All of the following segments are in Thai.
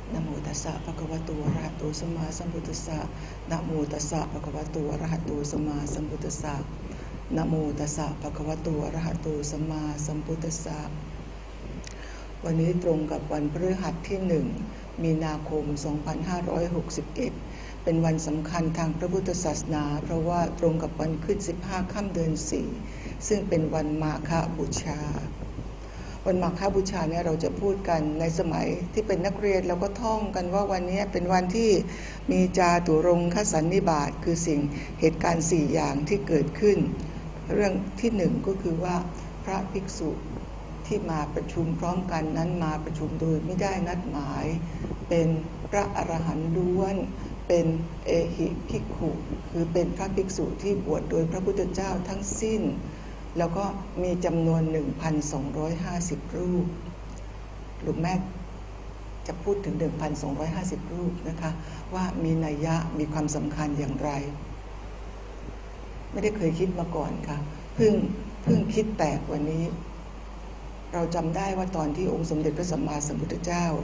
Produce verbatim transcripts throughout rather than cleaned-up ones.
นะโมตัสสะภะคะวะโตอะระหะโตสัมมาสัมพุทธัสสะนะโมตัสสะภะคะวะโตอะระหะโตสัมมาสัมพุทธัสสะนะโมตัสสะภะคะวะโตอะระหะโตสัมมาสัมพุทธัสสะวันนี้ตรงกับวันพฤหัสที่หนึ่งมีนาคมสองพันห้าร้อยหกสิบเอ็ดเป็นวันสำคัญทางพระพุทธศาสนาเพราะว่าตรงกับวันขึ้นสิบห้าค่ำเดือนสี่ซึ่งเป็นวันมาฆบูชาวันมาฆบูชาเนี่ยเราจะพูดกันในสมัยที่เป็นนักเรียนเราก็ท่องกันว่าวันนี้เป็นวันที่มีจาตุรงคสันนิบาตคือสิ่งเหตุการณ์สี่อย่างที่เกิดขึ้นเรื่องที่หนึ่งก็คือว่าพระภิกษุที่มาประชุมพร้อมกันนั้นมาประชุมโดยไม่ได้นัดหมายเป็นพระอรหันต์ล้วนเป็นเอหิภิกขุคือเป็นพระภิกษุที่บวชโดยพระพุทธเจ้าทั้งสิ้นแล้วก็มีจำนวน หนึ่งพันสองร้อยห้าสิบ รูปหลวงแม่จะพูดถึง หนึ่งพันสองร้อยห้าสิบ รูปนะคะว่ามีนัยยะมีความสำคัญอย่างไรไม่ได้เคยคิดมาก่อนค่ะเพิ่งเพิ่งคิดแตกวันนี้เราจำได้ว่าตอนที่องค์สมเด็จพระสัมมาสัมพุทธเจ้า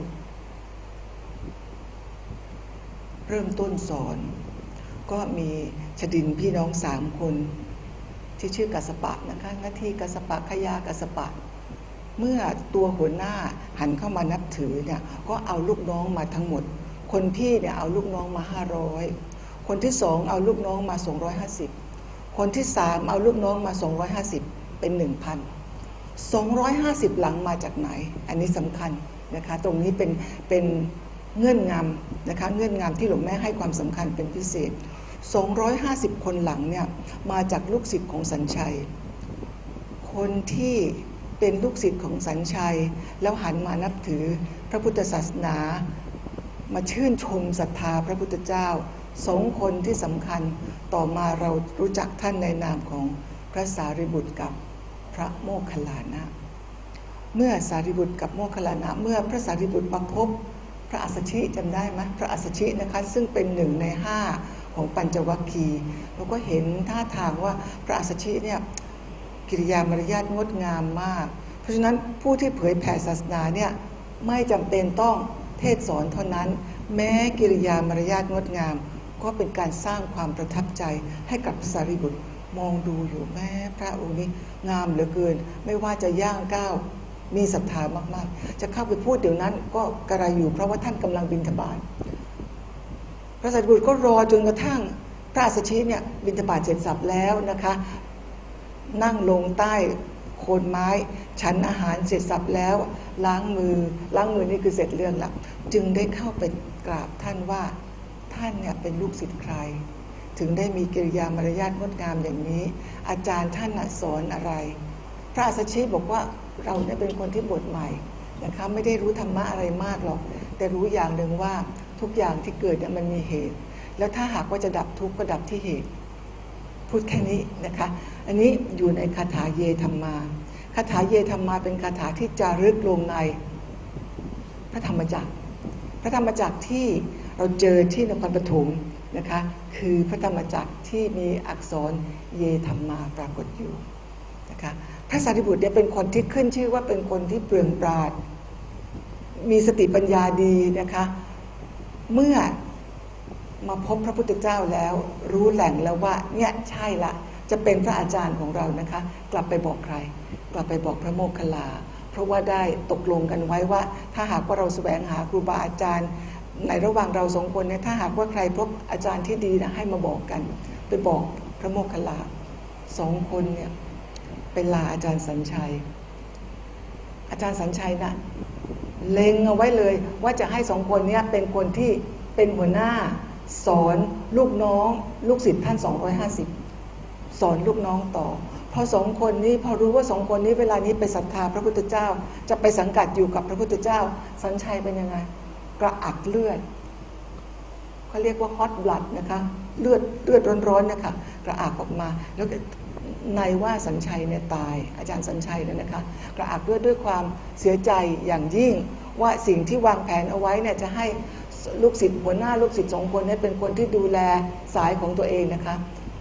เริ่มต้นสอนก็มีชดินพี่น้องสามคนที่ชื่อกัสสปะนะคะหน้าที่กัสสปะขยากัสสปะเมื่อตัวหัวหน้าหันเข้ามานับถือเนี่ยก็เอาลูกน้องมาทั้งหมดคนพี่เนี่ยเอาลูกน้องมาห้าร้อยคนที่สองเอาลูกน้องมาสองร้อยห้าสิบคนที่สามเอาลูกน้องมาสองร้อยห้าสิบเป็น หนึ่งพัน สองร้อยห้าสิบหลังมาจากไหนอันนี้สำคัญนะคะตรงนี้เป็นเป็นเงื่อนงำนะคะเงื่อนงำที่หลวงแม่ให้ความสำคัญเป็นพิเศษสองร้อยห้าสิบคนหลังเนี่ยมาจากลูกศิษย์ของสัญชัยคนที่เป็นลูกศิษย์ของสัญชัยแล้วหันมานับถือพระพุทธศาสนามาชื่นชมศรัทธาพระพุทธเจ้าสองคนที่สำคัญต่อมาเรารู้จักท่านในนามของพระสารีบุตรกับพระโมคคัลลานะเมื่อสารีบุตรกับโมคคัลลานะเมื่อพระสารีบุตรประพบพระอัสสชิจำได้ไหมพระอัสสชินะคะซึ่งเป็นหนึ่งในห้าของปัญจวัคคีย์เราก็เห็นท่าทางว่าพระอัสสชิเนี่ยกิริยามารยาทงดงามมากเพราะฉะนั้นผู้ที่เผยแผ่ศาสนาเนี่ยไม่จำเป็นต้องเทศสอนเท่านั้นแม้กิริยามารยาทงดงามก็เป็นการสร้างความประทับใจให้กับพระสารีบุตรมองดูอยู่แม้พระองค์นี้งามเหลือเกินไม่ว่าจะย่างก้าวมีศรัทธามากๆจะเข้าไปพูดเดี๋ยวนั้นก็กระไรอยู่เพราะว่าท่านกำลังบิณฑบาตพระสารีบุตรก็รอจนกระทั่งพระอัสสชิเนี่ยบิณฑบาตเสร็จสับแล้วนะคะนั่งลงใต้โคนไม้ฉันอาหารเสร็จสับแล้วล้างมือล้างมือนี่คือเสร็จเรื่องละจึงได้เข้าไปกราบท่านว่าท่านเนี่ยเป็นลูกศิษย์ใครถึงได้มีกิริยามารยาทงดงามอย่างนี้อาจารย์ท่านสอนอะไรพระอัสสชิบอกว่าเราเนี่ยเป็นคนที่บวชใหม่นะคะไม่ได้รู้ธรรมะอะไรมากหรอกแต่รู้อย่างหนึ่งว่าทุกอย่างที่เกิดเนี่ยมันมีเหตุแล้วถ้าหากว่าจะดับทุกข์ก็ดับที่เหตุพูดแค่นี้นะคะอันนี้อยู่ในคาถาเยธรรมาคาถาเยธรรมาเป็นคาถาที่จารึกลงในพระธรรมจักรพระธรรมจักรที่เราเจอที่นครปฐมนะคะคือพระธรรมจักรที่มีอักษรเยธรรมาปรากฏอยู่นะคะพระสารีบุตรเนี่ยเป็นคนที่ขึ้นชื่อว่าเป็นคนที่เปลืองปราดมีสติปัญญาดีนะคะเมื่อมาพบพระพุทธเจ้าแล้วรู้แหล่งแล้วว่าเนี่ยใช่ละจะเป็นพระอาจารย์ของเรานะคะกลับไปบอกใครกลับไปบอกพระโมคคัลลาเพราะว่าได้ตกลงกันไว้ว่าถ้าหากว่าเราแสวงหาครูบาอาจารย์ในระหว่างเราสองคนเนี่ยถ้าหากว่าใครพบอาจารย์ที่ดีนะให้มาบอกกันไปบอกพระโมคคัลลาสองคนเนี่ยเป็นลาอาจารย์สัญชัยอาจารย์สัญชัยนะเล็งเอาไว้เลยว่าจะให้สองคนนี้เป็นคนที่เป็นหัวหน้าสอนลูกน้องลูกศิษย์ท่านสองร้อยห้าสิบสอนลูกน้องต่อพอสองคนนี้พอรู้ว่าสองคนนี้เวลานี้ไปศรัทธาพระพุทธเจ้าจะไปสังกัดอยู่กับพระพุทธเจ้าสัญชัยเป็นยังไงกระอักเลือดเขาเรียกว่าฮอตบลัดนะคะเลือดเลือดร้อนๆนะคะกระอักออกมาแล้วในว่าสัญชัยเนี่ยตายอาจารย์สัญชัยเนี่ยนะคะกระอักเลือดด้วยความเสียใจอย่างยิ่งว่าสิ่งที่วางแผนเอาไว้เนี่ยจะให้ลูกศิษย์หัวหน้าลูกศิษย์สองคนนี้เป็นคนที่ดูแลสายของตัวเองนะคะ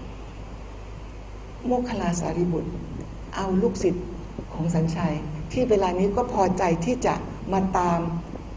โมคคัลลาสารีบุตรเอาลูกศิษย์ของสัญชัยที่เวลานี้ก็พอใจที่จะมาตาม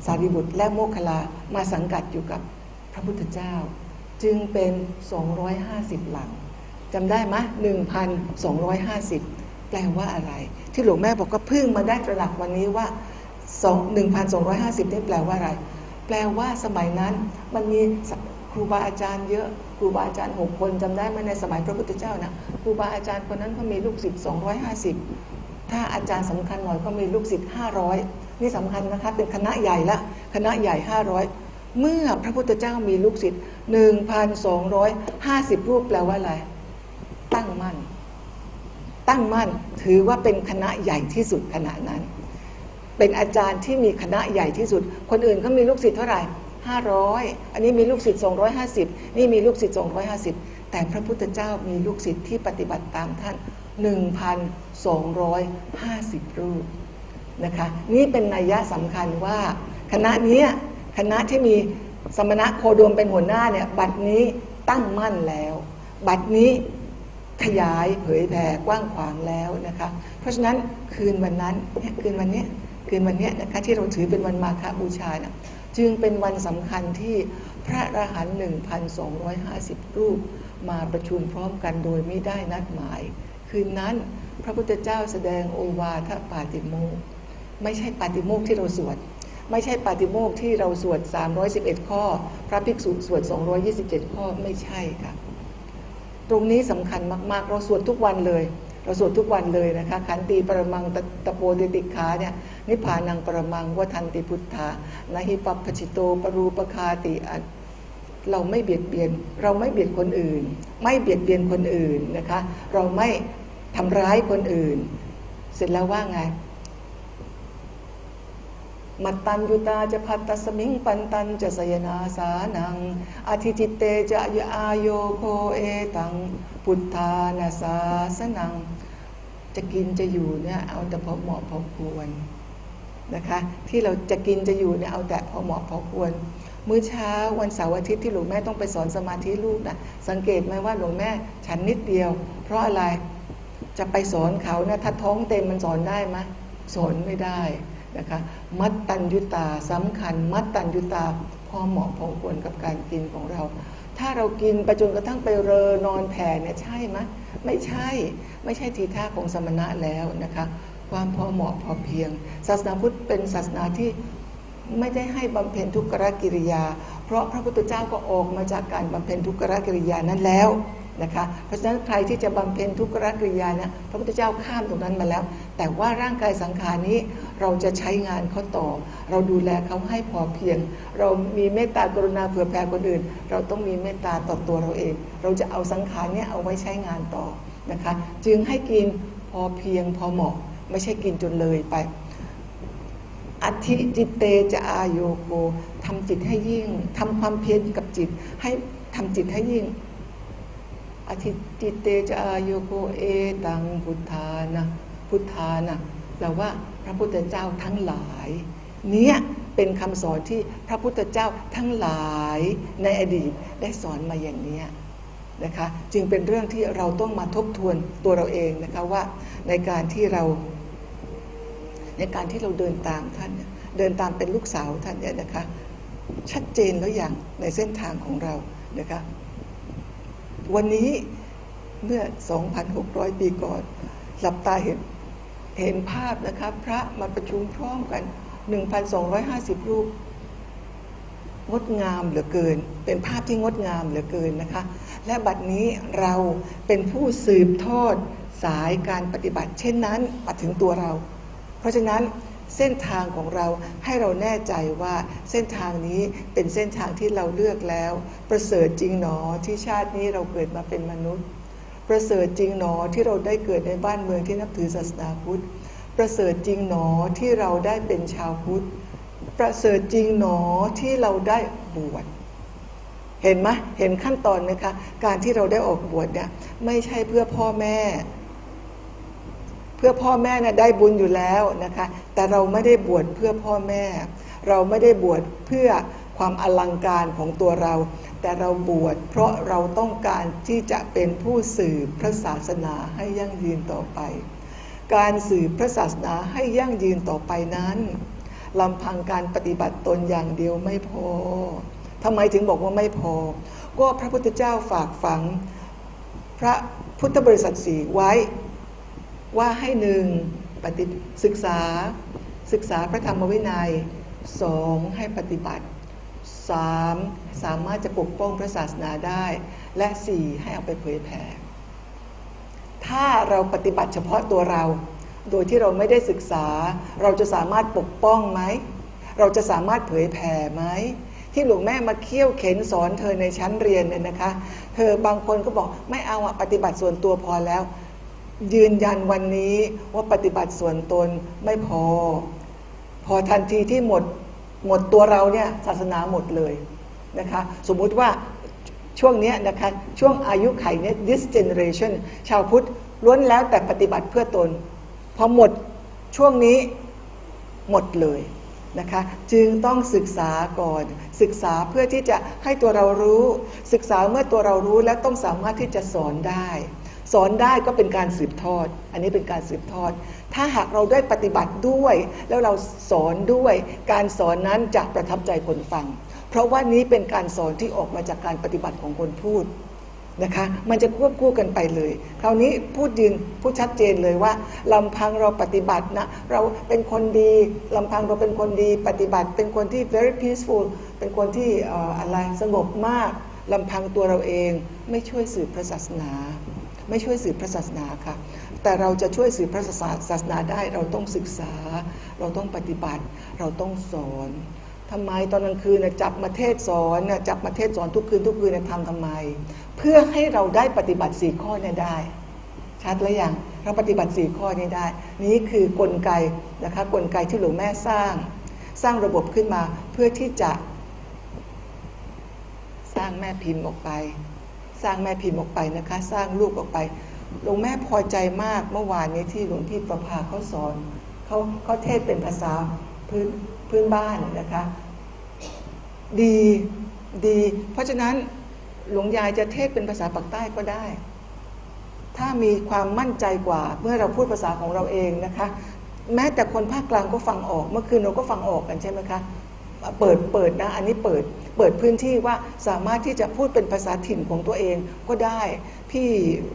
สารีบุตรและโมคคัลลามาสังกัดอยู่กับพระพุทธเจ้าจึงเป็นสองร้อยห้าสิบหลังจำได้ไหม หนึ่งพันสองร้อยห้าสิบ แปลว่าอะไรที่หลวงแม่บอกก็เพิ่งมาได้ตระหนักวันนี้ว่าหนึ่งพันสองร้อยห้าสิบนี่แปลว่าอะไรแปลว่าสมัยนั้นมันมีครูบาอาจารย์เยอะครูบาอาจารย์หกคนจำได้ไหมในสมัยพระพุทธเจ้านะครูบาอาจารย์คนนั้นก็มีลูกศิษย์สองร้อยห้าสิบถ้าอาจารย์สำคัญหน่อยก็มีลูกศิษย์ห้าร้อยนี่สำคัญนะคะเป็นคณะใหญ่ละคณะใหญ่ห้าร้อยเมื่อพระพุทธเจ้ามีลูกศิษย์ หนึ่งพันสองร้อยห้าสิบ รูปแปลว่าอะไรตั้งมั่นตั้งมั่นถือว่าเป็นคณะใหญ่ที่สุดขณะนั้นเป็นอาจารย์ที่มีคณะใหญ่ที่สุดคนอื่นเขามีลูกศิษย์เท่าไหร่ห้าร้อยอันนี้มีลูกศิษย์สองร้อยห้าสิบนี่มีลูกศิษย์สองร้อยห้าสิบแต่พระพุทธเจ้ามีลูกศิษย์ที่ปฏิบัติตามท่าน หนึ่งพันสองร้อยห้าสิบ รูปนะคะนี่เป็นนัยยะสำคัญว่าคณะนี้คณะที่มีสมณะโคดมเป็นหัวหน้าเนี่ยบัดนี้ตั้งมั่นแล้วบัดนี้ขยายเผยแผ่กว้างขวางแล้วนะคะเพราะฉะนั้นคืนวันนั้นเนี่ยคืนวันนี้คืนวันนี้นะคะที่เราถือเป็นวันมาฆบูชานะจึงเป็นวันสำคัญที่พระอรหันต์ หนึ่งพันสองร้อยห้าสิบ รูปมาประชุมพร้อมกันโดยไม่ได้นัดหมายคืนนั้นพระพุทธเจ้าแสดงโอวาทปาติโมกข์ไม่ใช่ปาติโมกข์ที่เราสวดไม่ใช่ปาติโมกข์ที่เราสวดสามร้อยสิบเอ็ดข้อพระภิกษุสวดสองร้อยยี่สิบเจ็ดข้อไม่ใช่ค่ะตรงนี้สำคัญมากๆเราสวดทุกวันเลยเราสวดทุกวันเลยนะคะขันติปรมังตะโพติติขาเนี่ยนิพพานังปรมังวทันติพุทธานะหิปัปปจิโตปรูปคาติเราไม่เบียดเบียนเราไม่เบียดคนอื่นไม่เบียดเบียนคนอื่นนะคะเราไม่ทำร้ายคนอื่นเสร็จแล้วว่าไงมัตตัญญุตาจะพัตตสมิงปันตัญจะสยนาสานังอธิจิตเตจะยอาโยโคเอตังพุทธานาสาสนังจะกินจะอยู่เนี่ยเอาแต่พอเหมาะพอควรนะคะที่เราจะกินจะอยู่เนี่ยเอาแต่พอเหมาะพอควรมื้อเช้าวันเสาร์อาทิตย์ที่หลวงแม่ต้องไปสอนสมาธิลูกนะสังเกตไหมว่าหลวงแม่ฉันนิดเดียวเพราะอะไรจะไปสอนเขาเนี่ยถ้าท้องเต็มมันสอนได้ไหมสอนไม่ได้นะคะมัตตัญญุตาสำคัญมัตตัญญุตาพอเหมาะพอควรกับการกินของเราถ้าเรากินไปจนกระทั่งไปเรอนอนแผ่เนี่ยใช่ไหมไม่ใช่ไม่ใช่ทีท่าของสมณะแล้วนะคะความพอเหมาะพอเพียงศาสนาพุทธเป็นศาสนาที่ไม่ได้ให้บำเพ็ญทุกขกิริยาเพราะพระพุทธเจ้าก็ออกมาจากการบำเพ็ญทุกขกิริยานั้นแล้วนะคะเพราะฉะนั้นใครที่จะบำเพ็ญทุกขกิริยานะพระพุทธเจ้าข้ามตรงนั้นมาแล้วแต่ว่าร่างกายสังขารนี้เราจะใช้งานเขาต่อเราดูแลเขาให้พอเพียงเรามีเมตตากรุณาเผื่อแผ่คนอื่นเราต้องมีเมตตาต่อตัวเราเองเราจะเอาสังขารนี้เอาไว้ใช้งานต่อนะคะจึงให้กินพอเพียงพอเหมาะไม่ใช่กินจนเลยไปอธิจิตเตจะอาโยโกทำจิตให้ยิ่งทำความเพียรกับจิตให้ทำจิตให้ยิ่งอธิจิตเตจะอาโยโกเอตังพุทธานะพุทธานะแปลว่าพระพุทธเจ้าทั้งหลายเนี่ยเป็นคำสอนที่พระพุทธเจ้าทั้งหลายในอดีตได้สอนมาอย่างนี้นะคะจึงเป็นเรื่องที่เราต้องมาทบทวนตัวเราเองนะคะว่าในการที่เราในการที่เราเดินตามท่านเดินตามเป็นลูกสาวท่านเนี่ยนะคะชัดเจนแล้วอย่างในเส้นทางของเรานะคะวันนี้เมื่อ สองพันหกร้อย ปีก่อนหลับตาเห็นเห็นภาพนะคะพระมาประชุมพร้อมกัน หนึ่งพันสองร้อยห้าสิบ รูปงดงามเหลือเกินเป็นภาพที่งดงามเหลือเกินนะคะและบัดนี้เราเป็นผู้สืบทอดสายการปฏิบัติเช่นนั้นมาถึงตัวเราเพราะฉะนั้นเส้นทางของเราให้เราแน่ใจว่าเส้นทางนี้เป็นเส้นทางที่เราเลือกแล้วประเสริฐจริงหนอที่ชาตินี้เราเกิดมาเป็นมนุษย์ประเสริฐจริงหนอที่เราได้เกิดในบ้านเมืองที่นับถือศาสนาพุทธประเสริฐจริงหนอที่เราได้เป็นชาวพุทธประเสริฐจริงหนอที่เราได้บวชเห็นไหมเห็นขั้นตอนไหมคะการที่เราได้ออกบวชเนี่ยไม่ใช่เพื่อพ่อแม่เพื่อพ่อแม่นะได้บุญอยู่แล้วนะคะแต่เราไม่ได้บวชเพื่อพ่อแม่เราไม่ได้บวชเพื่อความอลังการของตัวเราแต่เราบวชเพราะเราต้องการที่จะเป็นผู้สืบพระศาสนาให้ยั่งยืนต่อไปการสืบพระศาสนาให้ยั่งยืนต่อไปนั้นลำพังการปฏิบัติตนอย่างเดียวไม่พอทำไมถึงบอกว่าไม่พอก็พระพุทธเจ้าฝากฝังพระพุทธบริษัทสี่ไว้ว่าให้หนึ่งปฏิศึกษาศึกษาพระธรรมวินัยสองให้ปฏิบัติสามสามารถจะปกป้องพระศาสนาได้และสี่ให้เอาไปเผยแผ่ถ้าเราปฏิบัติเฉพาะตัวเราโดยที่เราไม่ได้ศึกษาเราจะสามารถปกป้องไหมเราจะสามารถเผยแผ่ไหมที่หลวงแม่มาเคี่ยวเข็นสอนเธอในชั้นเรียนเนี่ยนะคะเธอบางคนก็บอกไม่เอาอะปฏิบัติส่วนตัวพอแล้วยืนยันวันนี้ว่าปฏิบัติส่วนตนไม่พอพอทันทีที่หมดหมดตัวเราเนี่ยศาสนาหมดเลยนะคะสมมุติว่าช่วงนี้นะคะช่วงอายุไขเนี่ย this generation ชาวพุทธล้วนแล้วแต่ปฏิบัติเพื่อตนพอหมดช่วงนี้หมดเลยนะคะจึงต้องศึกษาก่อนศึกษาเพื่อที่จะให้ตัวเรารู้ศึกษาเมื่อตัวเรารู้แล้วต้องสามารถที่จะสอนได้สอนได้ก็เป็นการสืบทอดอันนี้เป็นการสืบทอดถ้าหากเราได้ปฏิบัติด้วยแล้วเราสอนด้วยการสอนนั้นจะประทับใจคนฟังเพราะว่านี้เป็นการสอนที่ออกมาจากการปฏิบัติของคนพูดนะคะมันจะควบคู่กันไปเลยคราวนี้พูดยืนพูดชัดเจนเลยว่าลำพังเราปฏิบัตินะเราเป็นคนดีลำพังเราเป็นคนดีปฏิบัติเป็นคนที่ very peaceful เป็นคนที่เอ่ออะไรสงบมากลำพังตัวเราเองไม่ช่วยสืบพระศาสนาไม่ช่วยสืบพระศาสนาค่ะแต่เราจะช่วยสืบพระศาสนาได้เราต้องศึกษาเราต้องปฏิบัติเราต้องสอนทำไมตอนกลางคืนนะจับมาเทศสอนนะจับมาเทศสอนทุกคืนทุกคืนนะทำทำไมเพื่อให้เราได้ปฏิบัติสี่ข้อนี้ได้ชัดหรือยังเราปฏิบัติสี่ข้อนี้ได้นี้คือกลไกนะคะกลไกที่หลวงแม่สร้างสร้างระบบขึ้นมาเพื่อที่จะสร้างแม่พิมพ์ออกไปสร้างแม่พิมพ์ออกไปนะคะสร้างลูกออกไปหลวงแม่พอใจมากเมื่อวานนี้ที่หลวงพี่ประภาเขาสอนเขาเขาเทศเป็นภาษาพื้นพื้นบ้านนะคะดีดีเพราะฉะนั้นหลวงยายจะเทศเป็นภาษาปากใต้ก็ได้ถ้ามีความมั่นใจกว่าเมื่อเราพูดภาษาของเราเองนะคะแม้แต่คนภาคกลางก็ฟังออกเมื่อคืนเราก็ฟังออกกันใช่ไหมคะเปิดเปิดนะอันนี้เปิดเปิดพื้นที่ว่าสามารถที่จะพูดเป็นภาษาถิ่นของตัวเองก็ได้พี่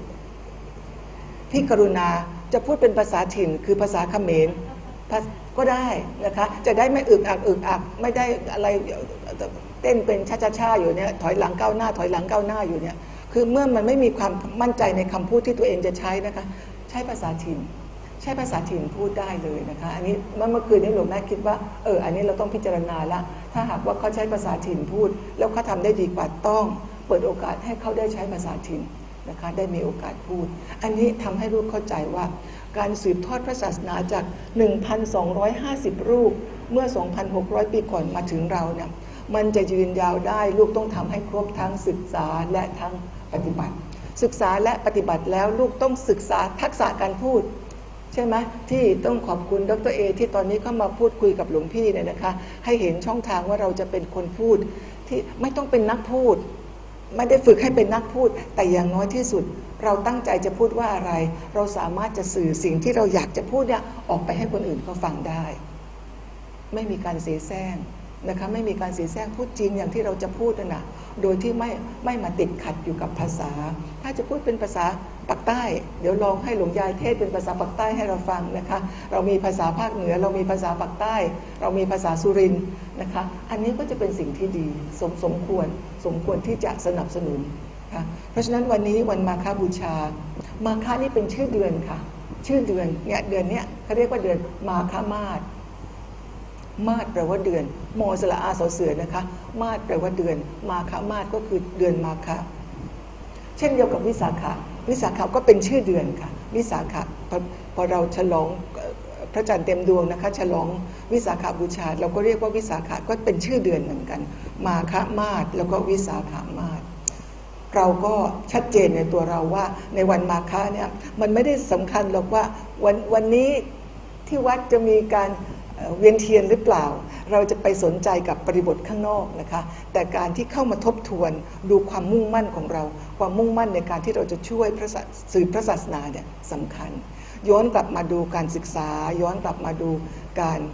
พี่กรุณาจะพูดเป็นภาษาถิ่นคือภาษาเขมรก็ได้นะคะจะได้ไม่อึกอักอึกอักไม่ได้อะไรเต้นเป็นช้าๆอยู่เนี่ยถอยหลังก้าวหน้าถอยหลังก้าวหน้าอยู่เนี่ยคือเมื่อมันไม่มีความมั่นใจในคำพูดที่ตัวเองจะใช้นะคะใช้ภาษาถิ่นใช้ภาษาถิ่นพูดได้เลยนะคะอันนี้เมื่อคืนนี้หลวงแม่คิดว่าเอออันนี้เราต้องพิจารณาละถ้าหากว่าเขาใช้ภาษาถิ่นพูดแล้วเขาทำได้ดีกว่าต้องเปิดโอกาสให้เขาได้ใช้ภาษาถิ่นนะคะได้มีโอกาสพูดอันนี้ทำให้ลูกเข้าใจว่าการสืบทอดพระศาสนาจาก หนึ่งพันสองร้อยห้าสิบ รูปเมื่อ สองพันหกร้อย ปีก่อนมาถึงเราเนี่ยมันจะยืนยาวได้ลูกต้องทำให้ครบทั้งศึกษาและทั้งปฏิบัติศึกษาและปฏิบัติแล้วลูกต้องศึกษาทักษะการพูดใช่ไหมที่ต้องขอบคุณดร.เอที่ตอนนี้เข้ามาพูดคุยกับหลวงพี่เนี่ยนะคะให้เห็นช่องทางว่าเราจะเป็นคนพูดที่ไม่ต้องเป็นนักพูดไม่ได้ฝึกให้เป็นนักพูดแต่อย่างน้อยที่สุดเราตั้งใจจะพูดว่าอะไรเราสามารถจะสื่อสิ่งที่เราอยากจะพูดเนี่ยออกไปให้คนอื่นเขาฟังได้ไม่มีการเสแสร้งนะคะไม่มีการเสแสร้งพูดจริงอย่างที่เราจะพูดนะโดยที่ไม่ไม่มาติดขัดอยู่กับภาษาถ้าจะพูดเป็นภาษาปากใต้เดี๋ยวลองให้หลวงยายเทศเป็นภาษาปากใต้ให้เราฟังนะคะเรามีภาษาภาคเหนือเรามีภาษาปากใต้เรามีภาษาสุรินทร์นะคะอันนี้ก็จะเป็นสิ่งที่ดีสมสมควรสมควรที่จะสนับสนุนค่ะเพราะฉะนั้นวันนี้วันมาฆบูชามาฆนี่เป็นชื่อเดือนค่ะชื่อเดือนเนี่ยเดือนเนี้ยเขาเรียกว่าเดือนมาฆมาสมาสแปลว่าเดือนมอสละอาสอเสือนะคะมาสแปลว่าเดือนมาฆมาสก็คือเดือนมาฆเช่นเดียวกับวิสาขะวิสาขะก็เป็นชื่อเดือนค่ะวิสาขะพอพอเราฉลองพระจันทร์เต็มดวงนะคะฉลองวิสาขบูชาเราก็เรียกว่าวิสาขะก็เป็นชื่อเดือนเหมือนกันมาฆมาสแล้วก็วิสาขมาสเราก็ชัดเจนในตัวเราว่าในวันมาฆเนี่ยมันไม่ได้สำคัญหรอกว่าวันวันนี้ที่วัดจะมีการเวียนเทียนหรือเปล่าเราจะไปสนใจกับปริบทข้างนอกนะคะแต่การที่เข้ามาทบทวนดูความมุ่งมั่นของเราความมุ่งมั่นในการที่เราจะช่วยพระสื่อพระศาสนาเนี่ยสำคัญย้อนกลับมาดูการศึกษาย้อนกลับมาดูการ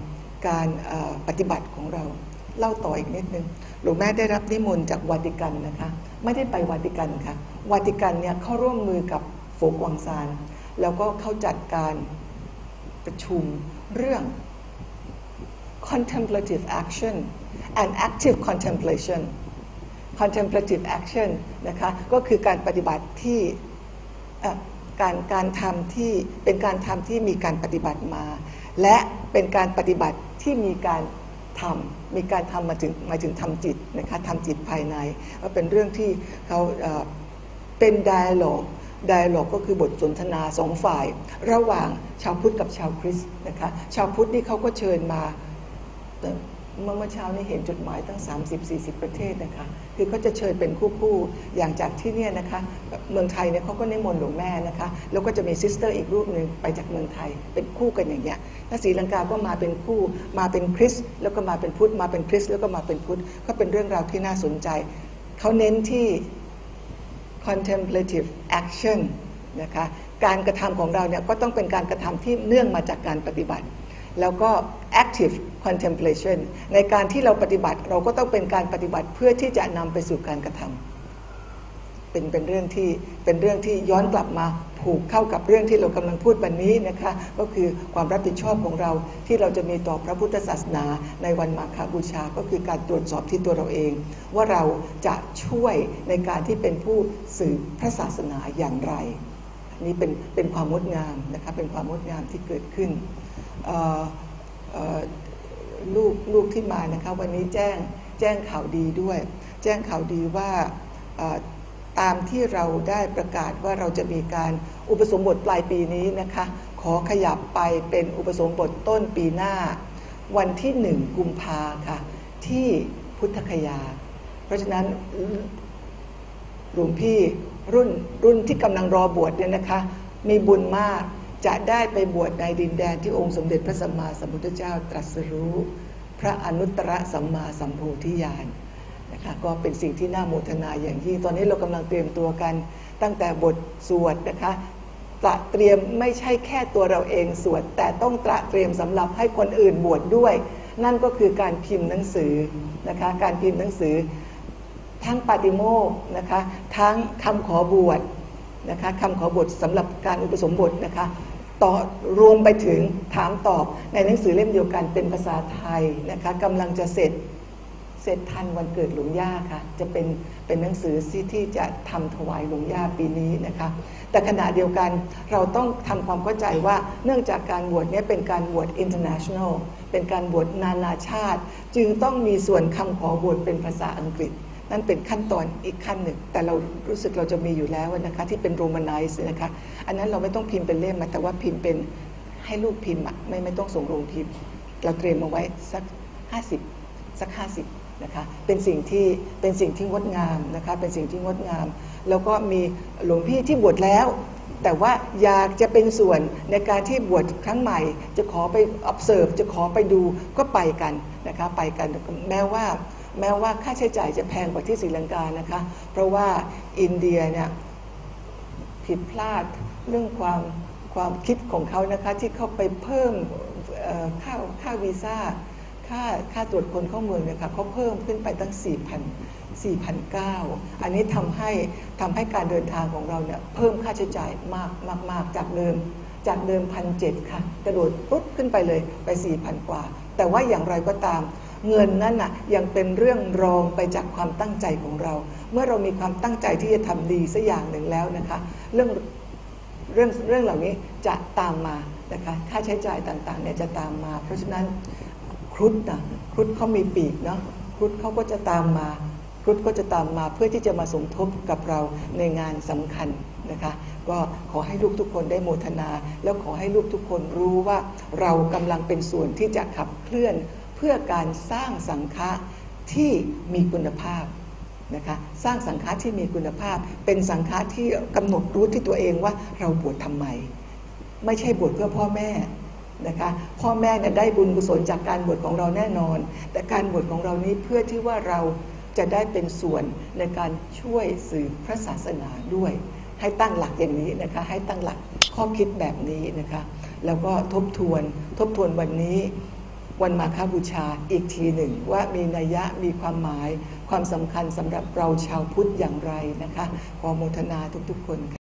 การปฏิบัติของเราเล่าต่ออีกนิดนึงหลวงแม่ได้รับนิมนต์จากวาติกันนะคะไม่ได้ไปวาติกันค่ะวาติกันเนี่ยเขาร่วมมือกับโฟกวังซานแล้วก็เขาจัดการประชุมเรื่อง contemplative action and active contemplation contemplative action นะคะก็คือการปฏิบัติที่การการทำที่เป็นการทำที่มีการปฏิบัติมาและเป็นการปฏิบัติที่มีการทำมีการทำมาถึงมาถึงทำจิตนะคะทำจิตภายในก็เป็นเรื่องที่เขาเป็น dialogue dialogue ก็คือบทสนทนาสองฝ่ายระหว่างชาวพุทธกับชาวคริสต์นะคะชาวพุทธนี่เขาก็เชิญมาเมื่อเช้านี้เห็นจดหมายตั้ง สามสิบสี่สิบ ประเทศนะคะคือเขาจะเชิญเป็นคู่ๆอย่างจากที่เนี่ยนะคะเมืองไทยเนี่ยเขาก็นิมนต์หลวงแม่นะคะแล้วก็จะมีซิสเตอร์อีกรูปหนึ่งไปจากเมืองไทยเป็นคู่กันอย่างเงี้ยถ้าศรีลังกาก็มาเป็นคู่มาเป็นคริสต์แล้วก็มาเป็นพุทธมาเป็นคริสต์แล้วก็มาเป็นพุทธก็เป็นเรื่องราวที่น่าสนใจเขาเน้นที่ contemplative action นะคะการกระทำของเราเนี่ยก็ต้องเป็นการกระทำที่เนื่องมาจากการปฏิบัติแล้วก็ active contemplation ในการที่เราปฏิบัติเราก็ต้องเป็นการปฏิบัติเพื่อที่จะนำไปสู่การกระทำเป็นเป็นเรื่องที่เป็นเรื่องที่ย้อนกลับมาผูกเข้ากับเรื่องที่เรากำลังพูดวันนี้นะคะก็คือความรับผิดชอบของเราที่เราจะมีต่อพระพุทธศาสนาในวันมาฆบูชาก็คือการตรวจสอบที่ตัวเราเองว่าเราจะช่วยในการที่เป็นผู้สืบพระศาสนาอย่างไรนี่เป็นเป็นความงดงามนะคะเป็นความงดงามที่เกิดขึ้นลูกลูกที่มานะคะวันนี้แจ้งแจ้งข่าวดีด้วยแจ้งข่าวดีว่าตามที่เราได้ประกาศว่าเราจะมีการอุปสมบทปลายปีนี้นะคะขอขยับไปเป็นอุปสมบทต้นปีหน้าวันที่หนึ่งกุมภาค่ะที่พุทธคยาเพราะฉะนั้นหลวงพี่รุ่นรุ่นที่กำลังรอบวชเนี่ยนะคะมีบุญมากจะได้ไปบวชในดินแดนที่องค์สมเด็จพระสัมมาสัมพุทธเจ้าตรัสรู้พระอนุตตรสัมมาสัมโพธิญาณนะคะก็เป็นสิ่งที่น่าโมทนาอย่างยิ่งตอนนี้เรากำลังเตรียมตัวกันตั้งแต่บทสวดนะคะตระเตรียมไม่ใช่แค่ตัวเราเองสวดแต่ต้องตระเตรียมสำหรับให้คนอื่นบวชด้วยนั่นก็คือการพิมพ์หนังสือนะคะการพิมพ์หนังสือทั้งปาติโมกข์นะคะทั้งคำขอบวชนะคะคำขอบวชสำหรับการอุปสมบทนะคะต่อรวมไปถึงถามตอบในหนังสือเล่มเดียวกันเป็นภาษาไทยนะคะกำลังจะเสร็จเสร็จทันวันเกิดหลวงย่าค่ะจะเป็นเป็นหนังสือที่จะทำถวายหลวงย่าปีนี้นะคะแต่ขณะเดียวกันเราต้องทำความเข้าใจว่าเนื่องจากการบวชนี้เป็นการบวช international เป็นการบวชนานาชาติจึงต้องมีส่วนคำขอบวชเป็นภาษาอังกฤษนั่นเป็นขั้นตอนอีกขั้นหนึ่งแต่เรารู้สึกเราจะมีอยู่แล้วนะคะที่เป็นโรมาไนซ์นะคะอันนั้นเราไม่ต้องพิมพ์เป็นเล่มมาแต่ว่าพิมพ์เป็นให้ลูกพิมพ์ไม่ไม่ต้องส่งโรงพิมพ์เราเตรียมมาไว้สักห้าสิบสักห้าสิบนะคะเป็นสิ่งที่เป็นสิ่งที่งดงามนะคะเป็นสิ่งที่งดงามแล้วก็มีหลวงพี่ที่บวชแล้วแต่ว่าอยากจะเป็นส่วนในการที่บวชครั้งใหม่จะขอไป observe จะขอไปดูก็ไปกันนะคะไปกันแม้ว่าแม้ว่าค่าใช้จ่ายจะแพงกว่าที่ศรีลังกานะคะเพราะว่าอินเดียเนี่ยผิดพลาดเรื่องความความคิดของเขานะคะที่เขาไปเพิ่มค่าค่าวีซ่าค่าค่าตรวจคนเข้าเมืองเนี่ยค่ะเขาเพิ่มขึ้นไปตั้ง สี่พัน สี่พันเก้าร้อย อันนี้ทำให้ทำให้การเดินทางของเราเนี่ยเพิ่มค่าใช้จ่ายมากมากมากจากเดิมจากเดิม หนึ่งพันเจ็ดร้อย ค่ะกระโดดปุ๊บขึ้นไปเลยไป สี่พัน กว่าแต่ว่าอย่างไรก็ตามเงินนั้นน่ะยังเป็นเรื่องรองไปจากความตั้งใจของเราเมื่อเรามีความตั้งใจที่จะทำดีสักอย่างหนึ่งแล้วนะคะเรื่องเรื่องเรื่องเหล่านี้จะตามมานะคะค่าใช้จ่ายต่างๆเนี่ยจะตามมาเพราะฉะนั้นครุฑนะครุฑเขามีปีกเนาะครุฑเขาก็จะตามมาครุฑก็จะตามมาเพื่อที่จะมาสมทบกับเราในงานสำคัญนะคะก็ขอให้ลูกทุกคนได้โมทนาแล้วขอให้ลูกทุกคนรู้ว่าเรากำลังเป็นส่วนที่จะขับเคลื่อนเพื่อการสร้างสังฆะที่มีคุณภาพนะคะสร้างสังฆะที่มีคุณภาพเป็นสังฆะที่กำหนดรู้ที่ตัวเองว่าเราบวชทำไมไม่ใช่บวชเพื่อพ่อแม่นะคะพ่อแม่เนี่ยได้บุญกุศลจากการบวชของเราแน่นอนแต่การบวชของเรานี้เพื่อที่ว่าเราจะได้เป็นส่วนในการช่วยสืบพระศาสนาด้วยให้ตั้งหลักอย่างนี้นะคะให้ตั้งหลักข้อคิดแบบนี้นะคะแล้วก็ทบทวนทบทวนวันนี้วันมาฆบูชาอีกทีหนึ่งว่ามีนัยยะมีความหมายความสำคัญสำหรับเราชาวพุทธอย่างไรนะคะขอโมทนาทุกๆคน